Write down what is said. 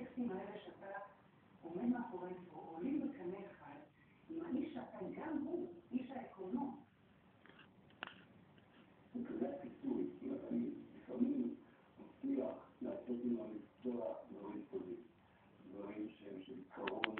הטקסטים האלה שאתה עומד מאחורי פה, עולים בקנה אחד, עם האיש שאתה גם הוא, איש העקרונות. וכזה פיצוי, אני לפעמים מבטיח לעשות עם המקצוע דברים טובים, דברים שהם של קרוב